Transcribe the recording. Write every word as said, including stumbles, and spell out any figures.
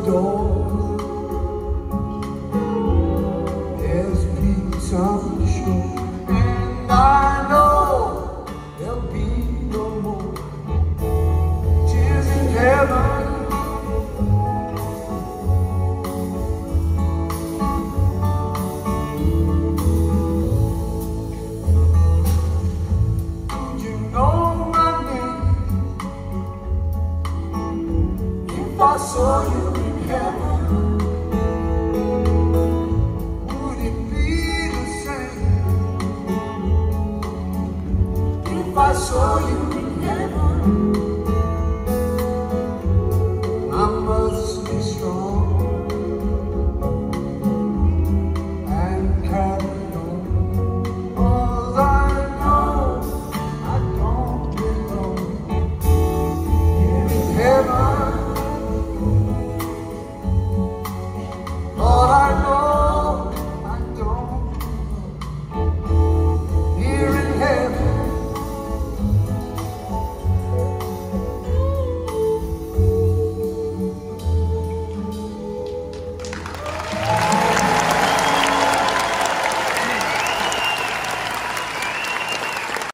door. There's peace on the shore, and I know there'll be no more tears in heaven. If I saw you in heaven,